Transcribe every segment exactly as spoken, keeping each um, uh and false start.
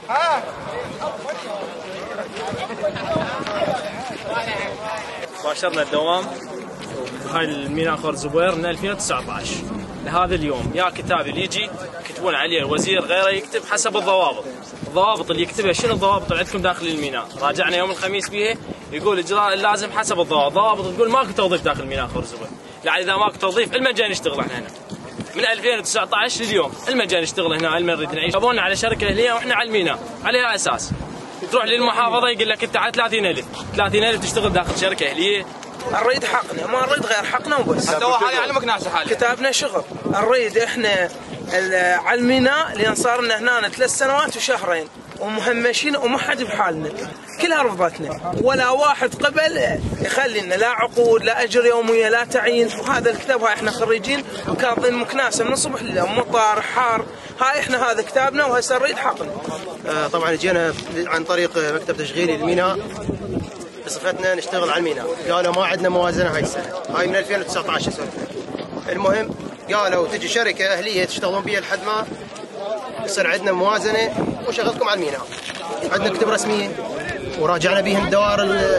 باشرنا الدوام بهاي الميناء خور زبير من ألفين وتسعة عشر لهذا اليوم. يا كتاب اللي يجي يكتبون عليه الوزير غيره يكتب حسب الضوابط. الضوابط اللي يكتبها شنو الضوابط اللي عندكم داخل الميناء؟ راجعنا يوم الخميس بيها يقول اجراء اللازم حسب الضوابط. ضوابط تقول ماكو توظيف داخل الميناء خور زبير. يعني اذا ماكو توظيف المجان نشتغل احنا هنا. من ألفين وتسعة عشر لليوم المجان نشتغل هنا على نريد نعيش. جابونا على شركه اهليه واحنا على الميناء، على اساس تروح للمحافظه يقول لك انت على ثلاثين ألف، ثلاثين ألف تشتغل داخل شركه اهليه. نريد حقنا، ما نريد غير حقنا وبس. حتى هو حاليا يعلمك ناس حاليا. كتابنا شغل، نريد احنا على الميناء لان صار لنا هنا ثلاث سنوات وشهرين ومهمشين وما حد بحالنا، كلها رفضتنا، ولا واحد قبل يخلينا لا عقود لا اجر يوميه لا تعيين. وهذا الكتاب هاي احنا خريجين وكاظين مكناسه من الصبح لليل، مطار حار، هاي احنا هذا كتابنا وهسه نريد حقنا. آه طبعا جينا عن طريق مكتب تشغيلي الميناء بصفتنا نشتغل على الميناء، قالوا ما عندنا موازنه هاي السنه، هاي من ألفين وتسعة عشر سنه. المهم قالوا تجي شركه اهليه تشتغلون بيها لحد ما يصير عندنا موازنه وشغلكم على الميناء. عندنا كتب رسميه وراجعنا بهم الدوائر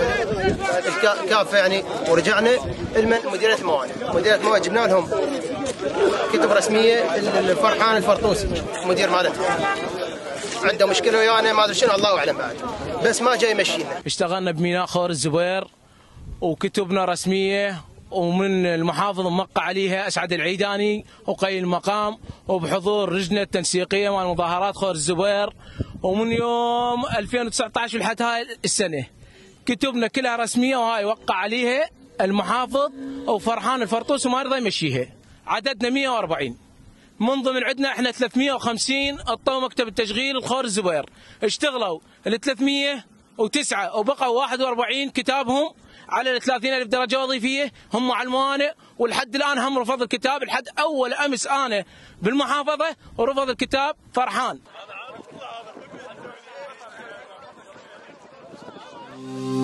الكافه يعني، ورجعنا لمن مديريه الموانئ، مديريه الموانئ جبنا لهم كتب رسميه. الفرحان الفرطوسي مدير مالتها عنده مشكله ويانا ما ادري شنو الله اعلم بعد، بس ما جاي يمشينا. اشتغلنا بميناء خور الزبير وكتبنا رسميه، ومن المحافظ موقع عليها اسعد العيداني وقيل المقام، وبحضور لجنه تنسيقيه مال مظاهرات خور الزبير. ومن يوم ألفين وتسعة عشر لحد هاي السنه كتبنا كلها رسميه، وهاي وقع عليها المحافظ وفرحان الفرطوس وما رضى يمشيها. عددنا مئة وأربعين، من ضمن عندنا احنا ثلاثمئة وخمسين اعطوا مكتب التشغيل الخور الزبير، اشتغلوا ال ثلاثمئة وتسعة وبقوا واحد وأربعين كتابهم على ال ثلاثين ألف درجه وظيفيه هم على الموانئ. ولحد الان هم رفض الكتاب، لحد اول امس انا بالمحافظه ورفض الكتاب فرحان.